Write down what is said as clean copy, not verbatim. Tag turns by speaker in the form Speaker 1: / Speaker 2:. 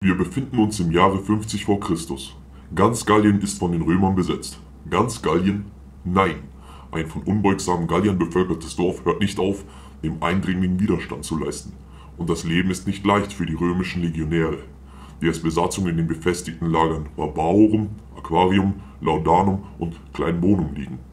Speaker 1: Wir befinden uns im Jahre 50 vor Christus. Ganz Gallien ist von den Römern besetzt. Ganz Gallien? Nein. Ein von unbeugsamen Galliern bevölkertes Dorf hört nicht auf, dem Eindringling Widerstand zu leisten. Und das Leben ist nicht leicht für die römischen Legionäre, die als Besatzung in den befestigten Lagern Barbarorum, Aquarium, Laudanum und Kleinbonum liegen.